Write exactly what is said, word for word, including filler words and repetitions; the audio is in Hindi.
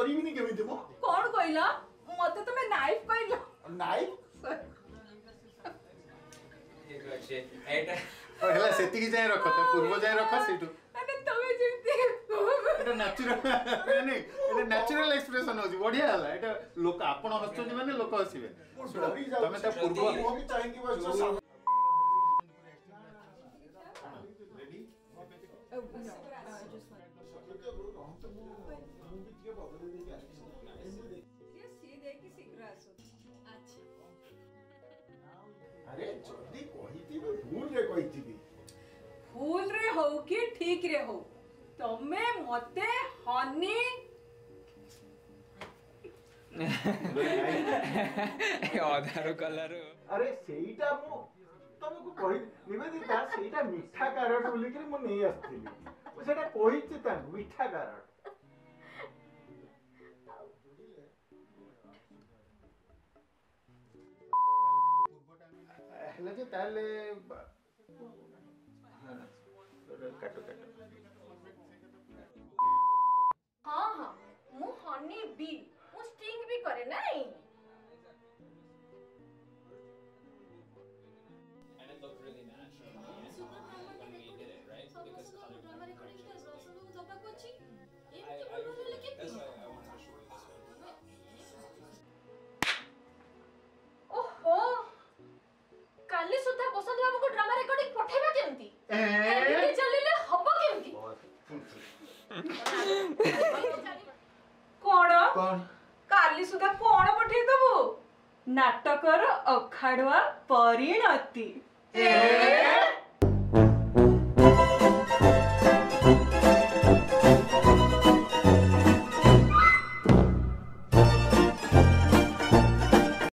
करिबिनी केमिति मो कोन कइला मते तमे नाइफ कइला नाइफ ठीक अछि एटा हला सेति की जाय रख ते पूर्व जाय रख सेटू अरे तमे जेमती एटा नेचुरल नहीं एटा नेचुरल एक्सप्रेशन होजी बढ़िया हला एटा लोक आपण हसछोनी माने लोक हसिबे तमे त पूर्व हो भी चाहेंगी बस रेडी अरे जल्दी कहिती भूल रे कहिती भूल रे हो कि ठीक रे हो तमे मते हनी अधारो कलर अरे सेईटा मु तुमको कहि निवेदिता सेईटा मीठा कारट बोली कि मु नै आस्थिली मु सेटा कहिछि ता मीठा कारट हेला जे ताले काटो काटो हां हां मु हनी बी मु स्टिंग भी करे नहीं and it looked really natural when we did it, right? Because color drama recording has also that's why I wanted to show you this one. ओहो काली सुधा बसंत बाबू को ड्रामा रिकॉर्डिंग पठेबा केमती एमती चलिले हबो केमती कोण कोण काली सुधा कोण पठेई दबो नाटकर अखाडुआ परिणति ए